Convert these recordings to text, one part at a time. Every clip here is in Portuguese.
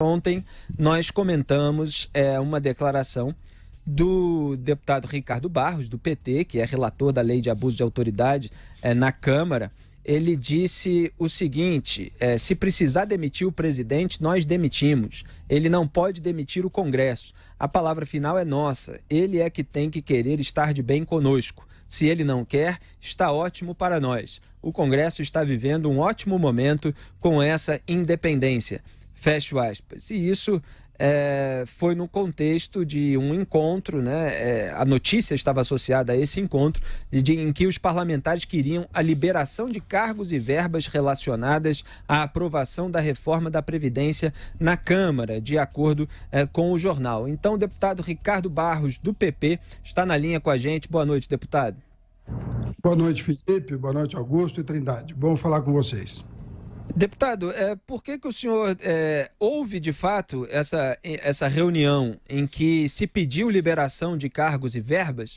Ontem nós comentamos uma declaração do deputado Ricardo Barros, do PT, que é relator da lei de abuso de autoridade na Câmara. Ele disse o seguinte: se precisar demitir o presidente, nós demitimos. Ele não pode demitir o Congresso. A palavra final é nossa. Ele é que tem que querer estar de bem conosco. Se ele não quer, está ótimo para nós. O Congresso está vivendo um ótimo momento com essa independência. Fecho aspas. E isso foi no contexto de um encontro, né? A notícia estava associada a esse encontro, em que os parlamentares queriam a liberação de cargos e verbas relacionadas à aprovação da reforma da Previdência na Câmara, de acordo com o jornal. Então, o deputado Ricardo Barros, do PP, está na linha com a gente. Boa noite, deputado. Boa noite, Felipe. Boa noite, Augusto e Trindade. Bom falar com vocês. Deputado, por que o senhor houve, de fato, essa reunião em que se pediu liberação de cargos e verbas?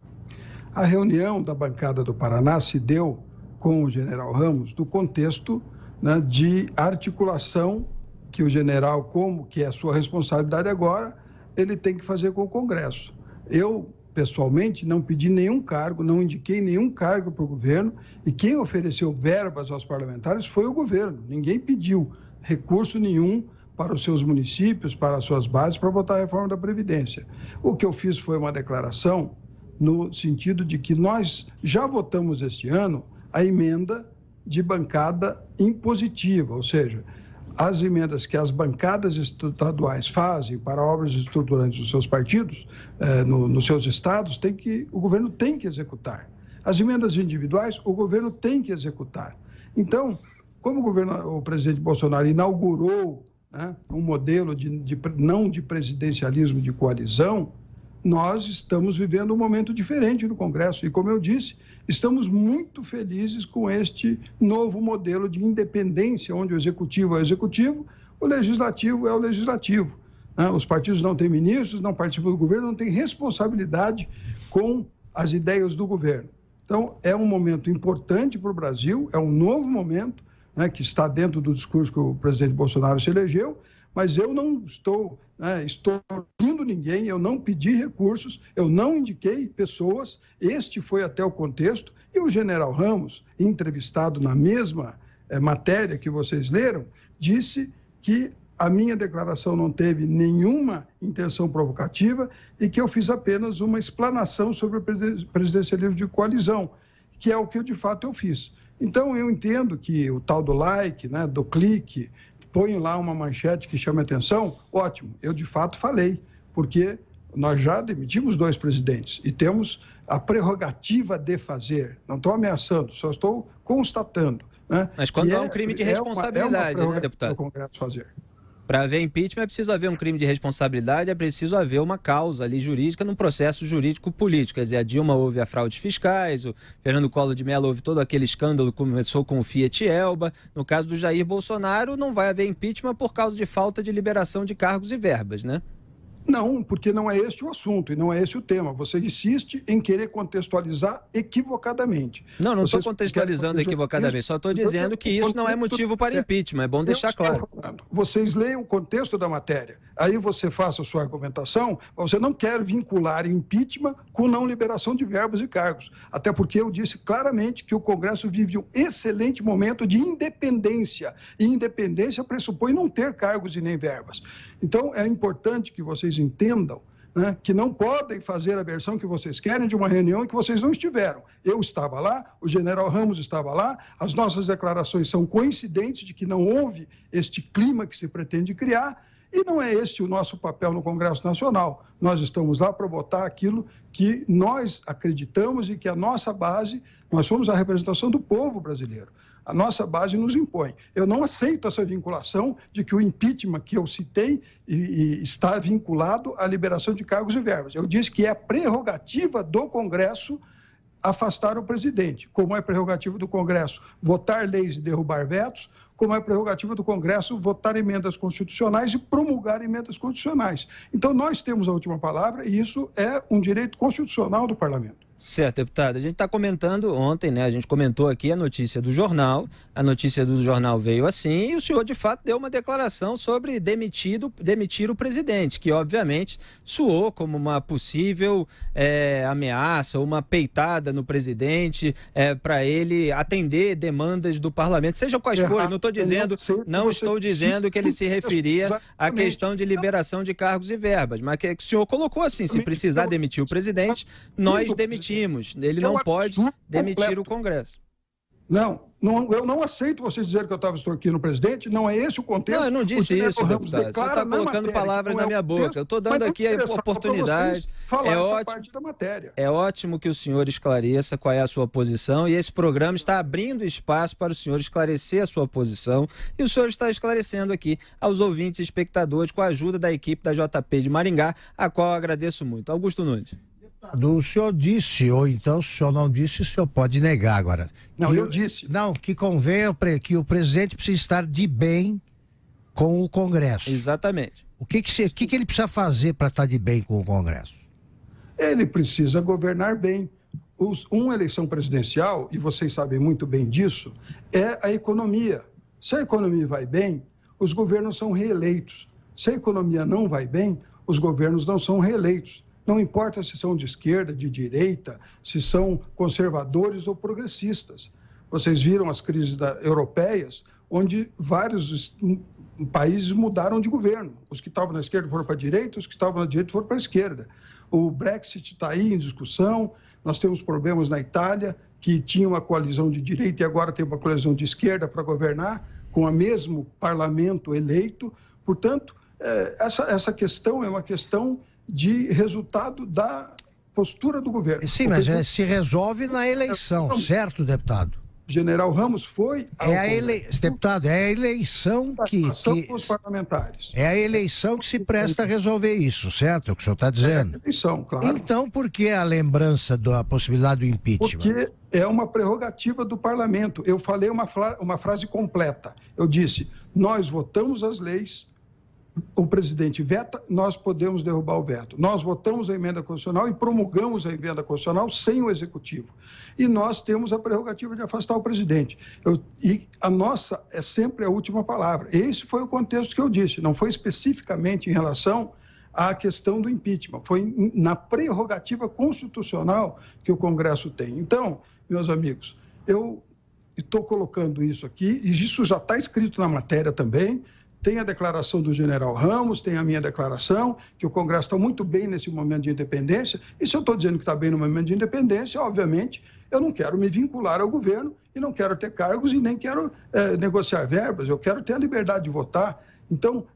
A reunião da bancada do Paraná se deu com o general Ramos no contexto, né, de articulação que o general, como que é a sua responsabilidade agora, ele tem que fazer com o Congresso. Eu, pessoalmente, não pedi nenhum cargo, não indiquei nenhum cargo para o governo, e quem ofereceu verbas aos parlamentares foi o governo. Ninguém pediu recurso nenhum para os seus municípios, para as suas bases, para votar a reforma da Previdência. O que eu fiz foi uma declaração no sentido de que nós já votamos este ano a emenda de bancada impositiva, ou seja, as emendas que as bancadas estaduais fazem para obras estruturantes dos seus partidos, nos seus estados, o governo tem que executar. As emendas individuais, o governo tem que executar. Então, como o presidente Bolsonaro inaugurou, né, um modelo não de presidencialismo de coalizão, nós estamos vivendo um momento diferente no Congresso. E, como eu disse, estamos muito felizes com este novo modelo de independência, onde o Executivo é o Executivo, o Legislativo é o Legislativo. Os partidos não têm ministros, não participam do governo, não têm responsabilidade com as ideias do governo. Então, é um momento importante para o Brasil, é um novo momento, né, que está dentro do discurso que o presidente Bolsonaro se elegeu, mas eu não estou extorquindo ninguém, eu não pedi recursos, eu não indiquei pessoas, este foi até o contexto, e o general Ramos, entrevistado na mesma matéria que vocês leram, disse que a minha declaração não teve nenhuma intenção provocativa e que eu fiz apenas uma explanação sobre o presidencialismo de coalizão, que é o que de fato eu fiz. Então, eu entendo que o tal do like, né, do clique, põe lá uma manchete que chama atenção, ótimo, eu de fato falei, porque nós já demitimos 2 presidentes e temos a prerrogativa de fazer, não estou ameaçando, só estou constatando. Né, mas quando há um crime de responsabilidade, né, deputado? Do Congresso fazer. Para haver impeachment é preciso haver um crime de responsabilidade, é preciso haver uma causa ali jurídica num processo jurídico-político. Quer dizer, a Dilma houve a fraudes fiscais, o Fernando Collor de Mello houve todo aquele escândalo que começou com o Fiat Elba. No caso do Jair Bolsonaro, não vai haver impeachment por causa de falta de liberação de cargos e verbas, né? Não, porque não é este o assunto e não é esse o tema. Você insiste em querer contextualizar equivocadamente. Não estou contextualizando equivocadamente, só estou dizendo que isso não é motivo para impeachment, é bom deixar claro. Vocês leem o contexto da matéria, aí você faça a sua argumentação, você não quer vincular impeachment com não liberação de verbas e cargos, até porque eu disse claramente que o Congresso vive um excelente momento de independência, e independência pressupõe não ter cargos e nem verbas. Então, é importante que vocês entendam, né, que não podem fazer a versão que vocês querem de uma reunião em que vocês não estiveram. Eu estava lá, o general Ramos estava lá, as nossas declarações são coincidentes de que não houve este clima que se pretende criar, e não é este o nosso papel no Congresso Nacional. Nós estamos lá para votar aquilo que nós acreditamos e que a nossa base, nós somos a representação do povo brasileiro. A nossa base nos impõe. Eu não aceito essa vinculação de que o impeachment que eu citei está vinculado à liberação de cargos e verbas. Eu disse que é prerrogativa do Congresso afastar o presidente, como é prerrogativa do Congresso votar leis e derrubar vetos, como é prerrogativa do Congresso votar emendas constitucionais e promulgar emendas constitucionais. Então, nós temos a última palavra e isso é um direito constitucional do Parlamento. Certo, deputado. A gente está comentando ontem, né? A gente comentou aqui a notícia do jornal. A notícia do jornal veio assim e o senhor, de fato, deu uma declaração sobre demitir o presidente, que, obviamente, soou como uma possível ameaça, uma peitada no presidente para ele atender demandas do parlamento, seja quais forem. Não estou dizendo que ele se referia à questão de liberação de cargos e verbas, mas que o senhor colocou assim: se precisar demitir o presidente, nós demitimos. Ele não pode demitir o Congresso. Não, eu não aceito você dizer que eu estava extorquindo o presidente, não é esse o contexto. Não, eu não disse isso, deputado. Você está colocando palavras na minha boca. Eu estou dando aqui a oportunidade. É ótimo que o senhor esclareça qual é a sua posição, e esse programa está abrindo espaço para o senhor esclarecer a sua posição, e o senhor está esclarecendo aqui aos ouvintes e espectadores com a ajuda da equipe da JP de Maringá, a qual eu agradeço muito. Augusto Nunes. O senhor disse, ou então se o senhor não disse, o senhor pode negar agora. Não, eu disse. Não, que convém que o presidente precisa estar de bem com o Congresso. Exatamente. O que ele precisa fazer para estar de bem com o Congresso? Ele precisa governar bem. Uma eleição presidencial, e vocês sabem muito bem disso, é a economia. Se a economia vai bem, os governos são reeleitos. Se a economia não vai bem, os governos não são reeleitos. Não importa se são de esquerda, de direita, se são conservadores ou progressistas. Vocês viram as crises europeias, onde vários países mudaram de governo. Os que estavam na esquerda foram para a direita, os que estavam na direita foram para a esquerda. O Brexit está aí em discussão, nós temos problemas na Itália, que tinha uma coalizão de direita e agora tem uma coalizão de esquerda para governar, com o mesmo parlamento eleito. Portanto, essa questão é uma questão de resultado da postura do governo. Sim, mas se resolve na eleição, certo, deputado? General Ramos foi deputado, é a eleição os parlamentares. É a eleição que se presta a resolver isso, certo? É o que o senhor está dizendo? É a eleição, claro. Então, por que a lembrança da possibilidade do impeachment? Porque é uma prerrogativa do parlamento. Eu falei uma frase completa. Eu disse, nós votamos as leis, o presidente veta, nós podemos derrubar o veto. Nós votamos a emenda constitucional e promulgamos a emenda constitucional sem o executivo. E nós temos a prerrogativa de afastar o presidente. E a nossa é sempre a última palavra. Esse foi o contexto que eu disse, não foi especificamente em relação à questão do impeachment, foi na prerrogativa constitucional que o Congresso tem. Então, meus amigos, eu estou colocando isso aqui, e isso já está escrito na matéria também. Tem a declaração do general Ramos, tem a minha declaração, que o Congresso está muito bem nesse momento de independência. E se eu estou dizendo que está bem no momento de independência, obviamente, eu não quero me vincular ao governo e não quero ter cargos e nem quero negociar verbas, eu quero ter a liberdade de votar. Então,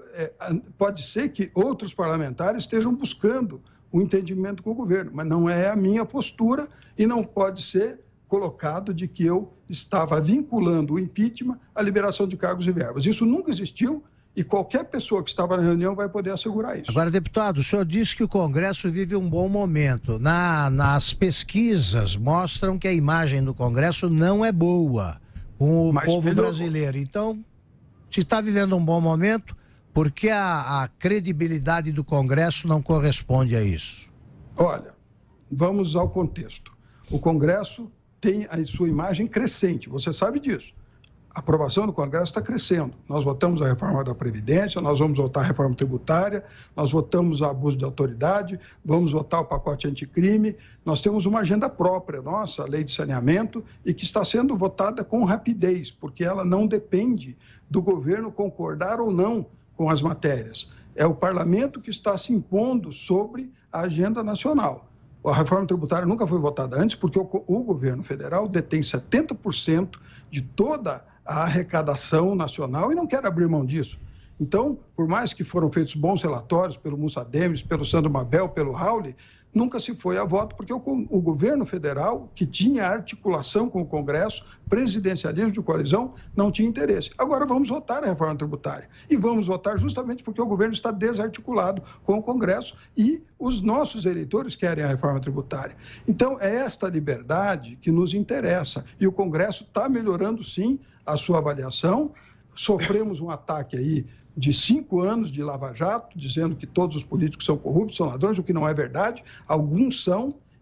pode ser que outros parlamentares estejam buscando o entendimento com o governo, mas não é a minha postura e não pode ser colocado de que eu estava vinculando o impeachment à liberação de cargos e verbas. Isso nunca existiu e qualquer pessoa que estava na reunião vai poder assegurar isso. Agora, deputado, o senhor disse que o Congresso vive um bom momento. Nas pesquisas mostram que a imagem do Congresso não é boa com o povo brasileiro. Então, se está vivendo um bom momento, por que a credibilidade do Congresso não corresponde a isso? Olha, vamos ao contexto. O Congresso tem a sua imagem crescente, você sabe disso. A aprovação do Congresso está crescendo. Nós votamos a reforma da Previdência, nós vamos votar a reforma tributária, nós votamos o abuso de autoridade, vamos votar o pacote anticrime. Nós temos uma agenda própria nossa, a lei de saneamento, e que está sendo votada com rapidez, porque ela não depende do governo concordar ou não com as matérias. É o parlamento que está se impondo sobre a agenda nacional. A reforma tributária nunca foi votada antes, porque o governo federal detém 70% de toda a arrecadação nacional e não quer abrir mão disso. Então, por mais que foram feitos bons relatórios pelo Mussa Demes, pelo Sandro Mabel, pelo Rauli, nunca se foi a voto, porque o governo federal, que tinha articulação com o Congresso, presidencialismo de coalizão, não tinha interesse. Agora vamos votar a reforma tributária. E vamos votar justamente porque o governo está desarticulado com o Congresso e os nossos eleitores querem a reforma tributária. Então, é esta liberdade que nos interessa. E o Congresso está melhorando, sim, a sua avaliação. Sofremos um ataque aí de 5 anos de Lava Jato, dizendo que todos os políticos são corruptos, são ladrões, o que não é verdade. Alguns são,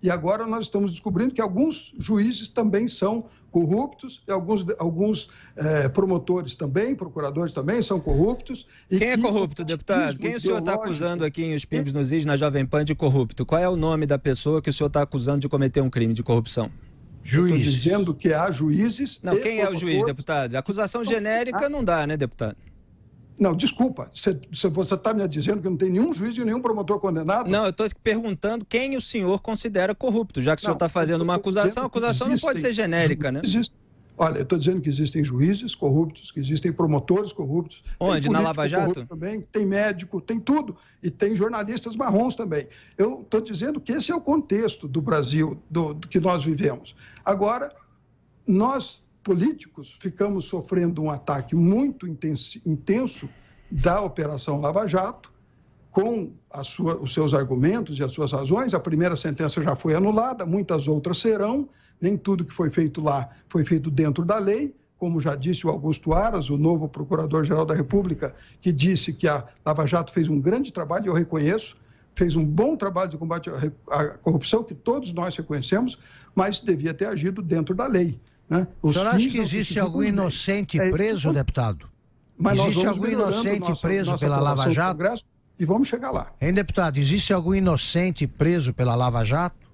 E agora nós estamos descobrindo que alguns juízes também são corruptos, e alguns promotores também, procuradores também são corruptos. Quem é corrupto, deputado? Quem o senhor está acusando aqui em Os Pingos nos Is, na Jovem Pan, de corrupto? Qual é o nome da pessoa que o senhor está acusando de cometer um crime de corrupção? Juízes. Estou dizendo que há juízes... Não, quem é o juiz, deputado? Acusação genérica não dá, né, deputado? Não, desculpa, você está me dizendo que não tem nenhum juiz e nenhum promotor condenado? Não, eu estou perguntando quem o senhor considera corrupto, já que o senhor está fazendo uma acusação, a acusação não pode ser genérica, né? Olha, eu estou dizendo que existem juízes corruptos, que existem promotores corruptos. Onde? Na Lava Jato? Também, tem médico, tem tudo. E tem jornalistas marrons também. Eu estou dizendo que esse é o contexto do Brasil, do que nós vivemos. Agora, nós, políticos, ficamos sofrendo um ataque muito intenso da Operação Lava Jato, com os seus argumentos e as suas razões. A primeira sentença já foi anulada, muitas outras serão. Nem tudo que foi feito lá foi feito dentro da lei, como já disse o Augusto Aras, o novo Procurador-Geral da República, que disse que a Lava Jato fez um grande trabalho, e eu reconheço, fez um bom trabalho de combate à corrupção, que todos nós reconhecemos, mas devia ter agido dentro da lei. Né? O senhor acha que existe algum inocente preso, deputado? Mas existe algum inocente preso pela Lava Jato? E vamos chegar lá. Hein, deputado, existe algum inocente preso pela Lava Jato?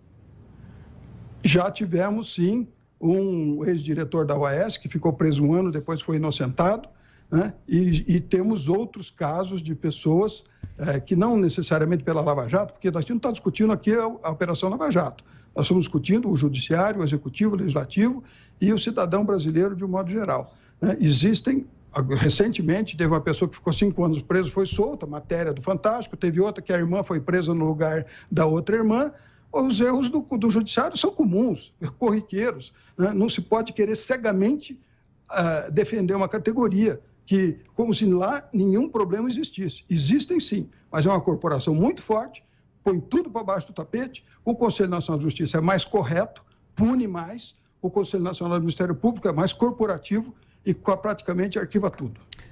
Já tivemos, sim, um ex-diretor da OAS que ficou preso 1 ano, depois foi inocentado, né? E temos outros casos de pessoas que não necessariamente pela Lava Jato, porque a gente não está discutindo aqui a Operação Lava Jato. Nós estamos discutindo o Judiciário, o Executivo, o Legislativo e o cidadão brasileiro de um modo geral. Né? Recentemente, teve uma pessoa que ficou 5 anos preso, foi solta, matéria do Fantástico, teve outra que a irmã foi presa no lugar da outra irmã. Os erros do judiciário são comuns, corriqueiros. Né? Não se pode querer cegamente defender uma categoria como se lá nenhum problema existisse. Existem sim, mas é uma corporação muito forte, põe tudo para baixo do tapete. O Conselho Nacional de Justiça é mais correto, pune mais. O Conselho Nacional do Ministério Público é mais corporativo e praticamente arquiva tudo.